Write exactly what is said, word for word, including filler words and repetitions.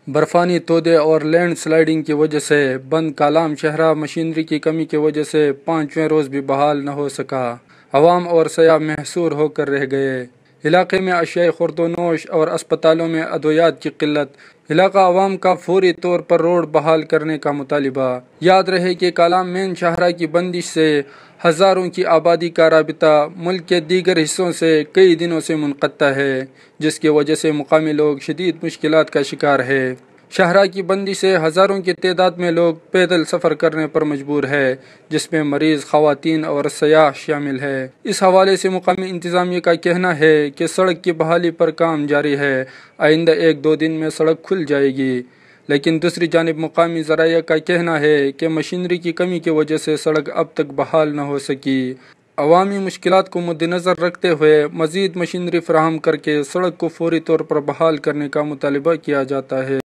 برفانی تودے اور land sliding کی وجہ سے بند کالام شاہراہ مشینری کی کمی کی وجہ سے پانچویں روز بھی بحال نہ ہو سکا۔ عوام اور سیاح محصور ہو کر رہ گئے۔ علاقے میں اشیاء خورد و نوش اور اسپتالوں میں ادویات کی قلت۔ علاقہ عوام کا فوری طور پر روڈ بحال کرنے کا مطالبہ۔ یاد رہے کہ کالام مین شاہراہ کی بندش سے ہزاروں کی آبادی کا رابطہ ملک کے دیگر حصوں سے کئی دنوں سے منقطع ہے، جس کی وجہ سے مقامی لوگ شدید مشکلات کا شکار ہے۔ شاہراہ کی بندی سے ہزاروں کی تعداد میں لوگ پیدل سفر کرنے پر مجبور ہے، جس میں مریض، خواتین اور سیاح شامل ہے۔ اس حوالے سے مقامی انتظامیہ کا کہنا ہے کہ سڑک کی بحالی پر کام جاری ہے، آئندہ ایک دو دن میں سڑک کھل جائے گی، لیکن دوسری جانب مقامی ذرائع کا کہنا ہے کہ مشینری کی کمی کی وجہ سے سڑک اب تک بحال نہ ہو سکی۔ عوامی مشکلات کو مد نظر رکھتے ہوئے مزید مشینری فراہم کر کے سڑک کو فوری طور پر بحال کرنے کا مطالبہ کیا جاتا ہے۔